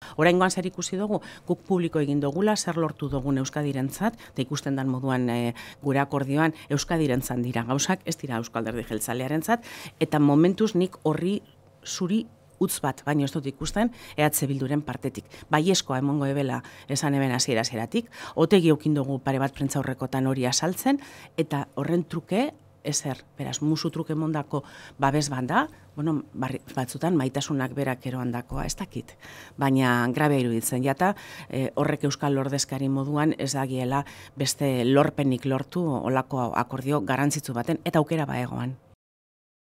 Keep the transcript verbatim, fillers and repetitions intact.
Oraingoan zer ikusi dugu, guk publiko egin dugula, zer lortu dugun Euskadirentzat, eta ikusten dan moduan e, gure akordioan Euskadirentzat dira gauzak, ez dira Eusko Alderdi Jeltzalearentzat, eta momentuz nik horri zuri utz bat, baino ez dut ikusten, E H Bilduren partetik. Baieskoa emongo ebela esan eben hasiera-hasieratik, otegi eukin dugu pare bat prentzaurrekotan hori asaltzen, eta horren truke, ezer, beraz, musu truke mondako babes banda, bueno, barri, batzutan maitasunak berak eroandakoa, ez dakit. Baina grabea iruditzen, jata e, horrek Euskal Ordezkari moduan ez dagiela beste lorpenik lortu olako akordio garantzitsu baten, eta aukera ba egoan.